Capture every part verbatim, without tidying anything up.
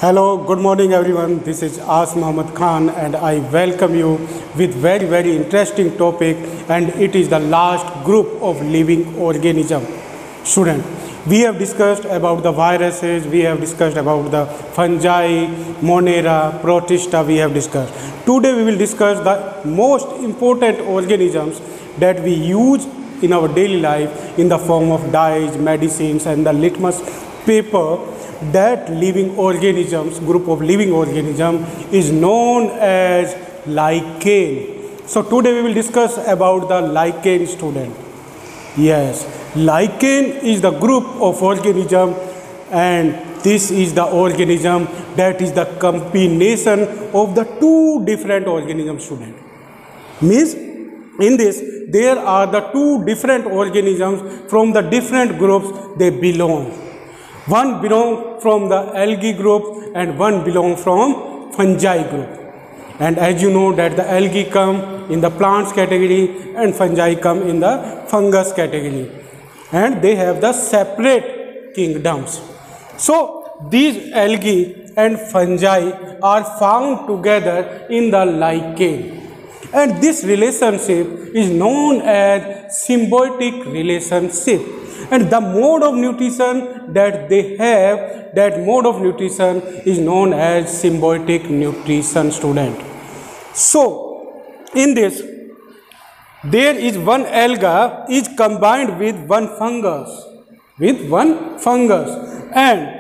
Hello, good morning everyone. This is As Muhammad Khan and I welcome you with very very interesting topic, and it is the last group of living organism. Student, we have discussed about the viruses, we have discussed about the fungi, Monera, Protista we have discussed. Today we will discuss the most important organisms that we use in our daily life in the form of dyes, medicines and the litmus paper. That living organisms, group of living organisms is known as lichen. So today we will discuss about the lichen, student. Yes, lichen is the group of organism, and this is the organism that is the combination of the two different organisms, student. Means in this there are the two different organisms from the different groups they belong. One belong from the algae group and one belong from fungi group. And as you know that the algae come in the plants category and fungi come in the fungus category. And they have the separate kingdoms. So these algae and fungi are found together in the lichen. And this relationship is known as symbiotic relationship. And the mode of nutrition that they have, that mode of nutrition is known as symbiotic nutrition, student. So, in this, there is one alga is combined with one fungus, with one fungus, and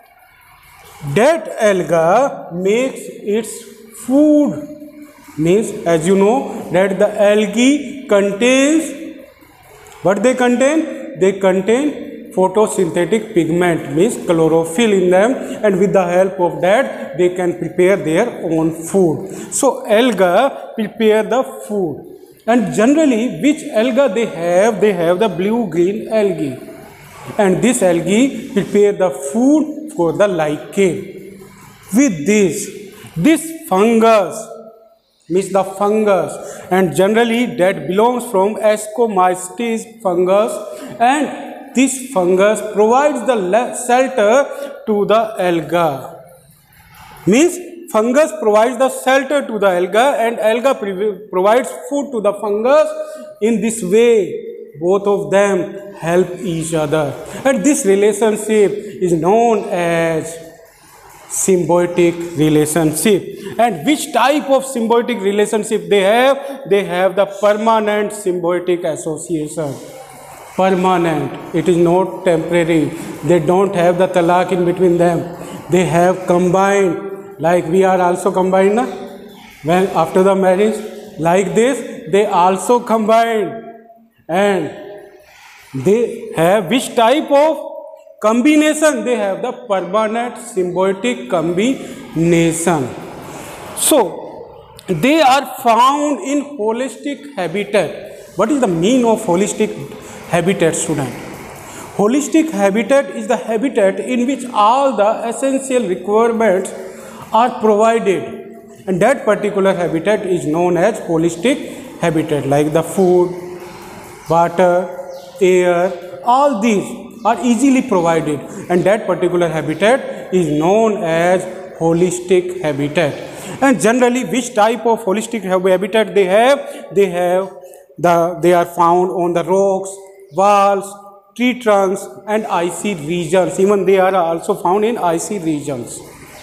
that alga makes its food. Means, as you know, that the algae contains, what they contain? They contain photosynthetic pigment, means chlorophyll in them, and with the help of that they can prepare their own food. So alga prepare the food, and generally which alga they have? They have the blue-green algae, and this algae prepare the food for the lichen. With this, this fungus means the fungus, and generally that belongs from Ascomycetes fungus, and this fungus provides the shelter to the alga. Means fungus provides the shelter to the alga and alga provides food to the fungus. In this way both of them help each other, and this relationship is known as symbiotic relationship. And which type of symbiotic relationship they have? They have the permanent symbiotic association. Permanent, it is not temporary. They don't have the talaq in between them. They have combined, like we are also combined na? When after the marriage, like this they also combine. And they have which type of combination? They have the permanent symbiotic combination. So they are found in holistic habitat. What is the meaning of holistic habitat, student? Holistic habitat is the habitat in which all the essential requirements are provided, and that particular habitat is known as holistic habitat, like the food, water, air, all these are easily provided, and that particular habitat is known as holistic habitat. And generally which type of holistic habitat they have? They have the they are found on the rocks, walls, tree trunks and icy regions. Even they are also found in icy regions.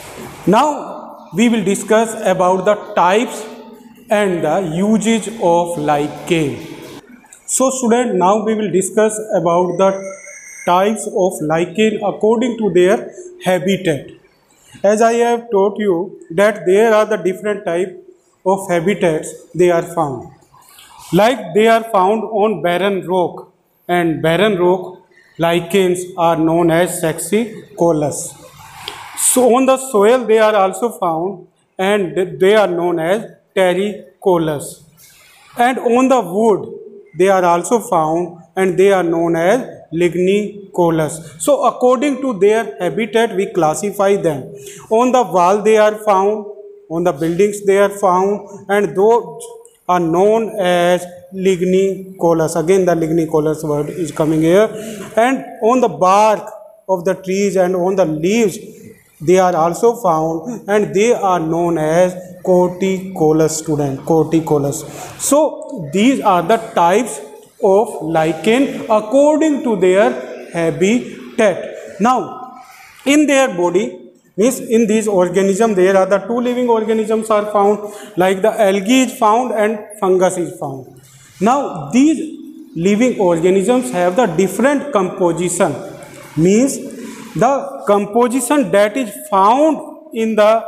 Now we will discuss about the types and the usage of lichen. So student, now we will discuss about the types of lichen according to their habitat. As I have taught you that there are the different type of habitats they are found. Like they are found on barren rock, and barren rock lichens are known as Saxicolous. So on the soil they are also found, and they are known as Terricolous. And on the wood they are also found, and they are known as Lignicolous. So according to their habitat we classify them. On the wall they are found, on the buildings they are found, and those are known as Lignicolous. Again the Lignicolous word is coming here. And on the bark of the trees and on the leaves they are also found, and they are known as corticolous, student, corticolous. So these are the types of lichen according to their habitat. Now in their body, means in these organisms, there are the two living organisms are found, like the algae is found and fungus is found. Now these living organisms have the different composition, means the composition that is found in the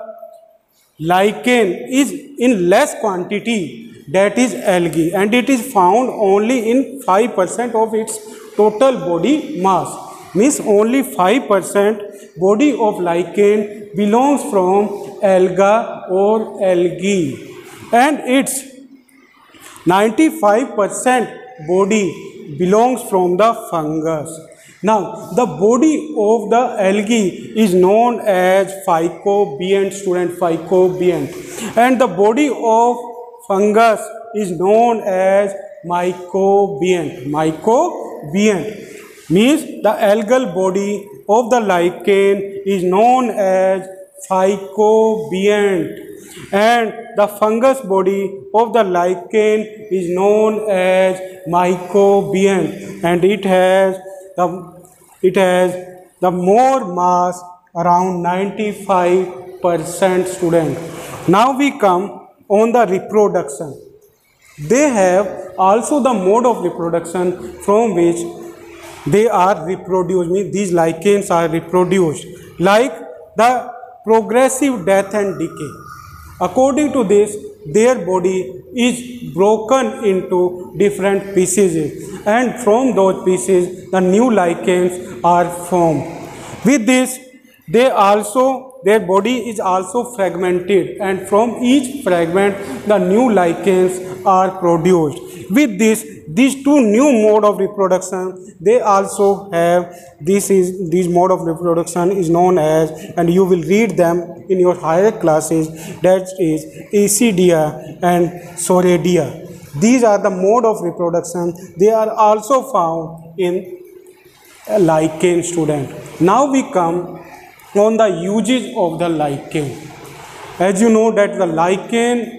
lichen is in less quantity, that is algae, and it is found only in five percent of its total body mass, means only five percent body of lichen belongs from alga or algae, and its ninety-five percent body belongs from the fungus. Now the body of the algae is known as phycobient, student, phycobient, and the body of fungus is known as mycobient. Mycobient means the algal body of the lichen is known as phycobient, and the fungus body of the lichen is known as mycobient, and it has the it has the more mass, around ninety-five percent, student. Now we come on the reproduction. They have also the mode of reproduction from which they are reproduced, means these lichens are reproduced, like the progressive death and decay. According to this, their body is broken into different pieces, and from those pieces the new lichens are formed. With this, they also their body is also fragmented, and from each fragment the new lichens are produced. With this, these two new mode of reproduction, they also have, this is this mode of reproduction is known as, and you will read them in your higher classes, that is Acidia and Soredia. These are the mode of reproduction. They are also found in a lichen, student. Now we come on the uses of the lichen. As you know that the lichen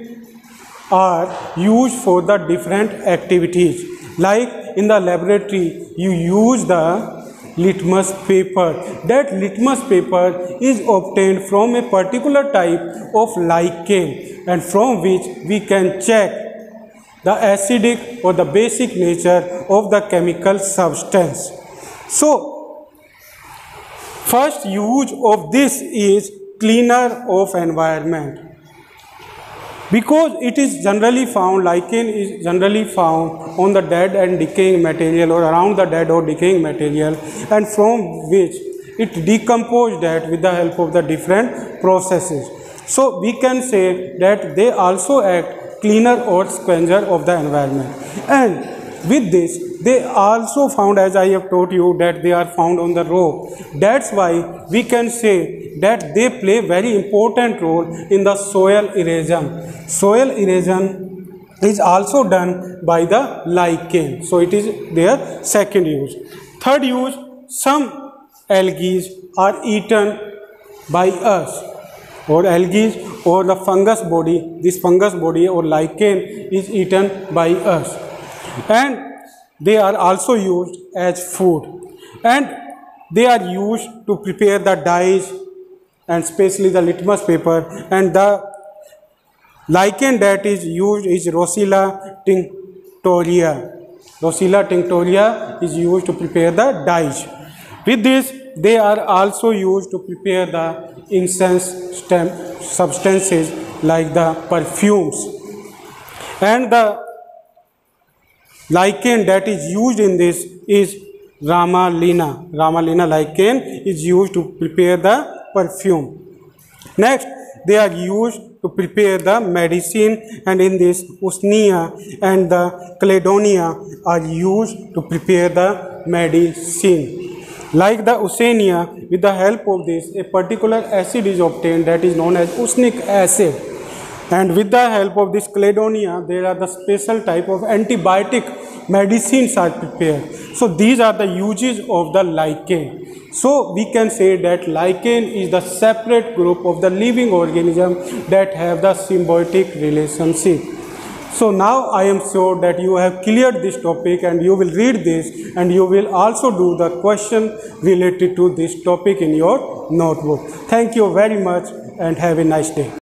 are used for the different activities, like in the laboratory you use the litmus paper. That litmus paper is obtained from a particular type of lichen, and from which we can check the acidic or the basic nature of the chemical substance. So first use of this is cleaner of environment. Because it is generally found, lichen is generally found on the dead and decaying material or around the dead or decaying material, and from which it decomposes that with the help of the different processes. So we can say that they also act cleaner or scavenger of the environment. And with this, they also found, as I have told you, that they are found on the rock. That's why we can say that they play very important role in the soil erosion. Soil erosion is also done by the lichen. So it is their second use. Third use, some algae are eaten by us, or algae or the fungus body, this fungus body or lichen is eaten by us, and they are also used as food, and they are used to prepare the dyes and especially the litmus paper. And the lichen that is used is Roccilla tinctoria. Roccilla tinctoria is used to prepare the dyes. With this, they are also used to prepare the incense substances like the perfumes. And the lichen that is used in this is Ramalina. Ramalina lichen is used to prepare the perfume. Next, they are used to prepare the medicine, and in this Usnea and the Cladonia are used to prepare the medicine. Like the Usnea, with the help of this, a particular acid is obtained that is known as usnic acid. And with the help of this Cladonia, there are the special type of antibiotic medicines are prepared. So these are the uses of the lichen. So we can say that lichen is the separate group of the living organism that have the symbiotic relationship. So now I am sure that you have cleared this topic and you will read this and you will also do the question related to this topic in your notebook. Thank you very much and have a nice day.